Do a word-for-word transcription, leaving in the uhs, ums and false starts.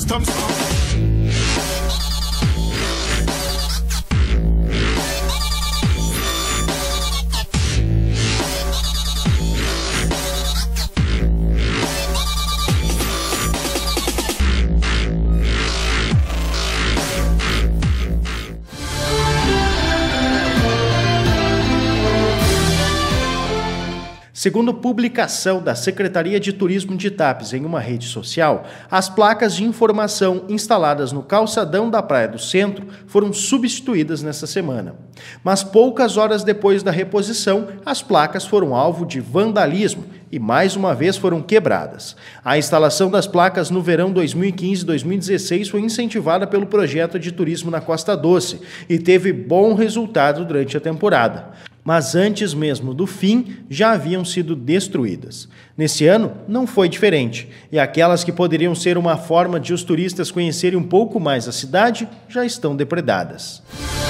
system stop. Segundo publicação da Secretaria de Turismo de Tapes em uma rede social, as placas de informação instaladas no calçadão da Praia do Centro foram substituídas nesta semana. Mas poucas horas depois da reposição, as placas foram alvo de vandalismo e mais uma vez foram quebradas. A instalação das placas no verão dois mil e quinze e dois mil e dezesseis foi incentivada pelo projeto de turismo na Costa Doce e teve bom resultado durante a temporada. Mas antes mesmo do fim, já haviam sido destruídas. Nesse ano, não foi diferente, e aquelas que poderiam ser uma forma de os turistas conhecerem um pouco mais a cidade, já estão depredadas.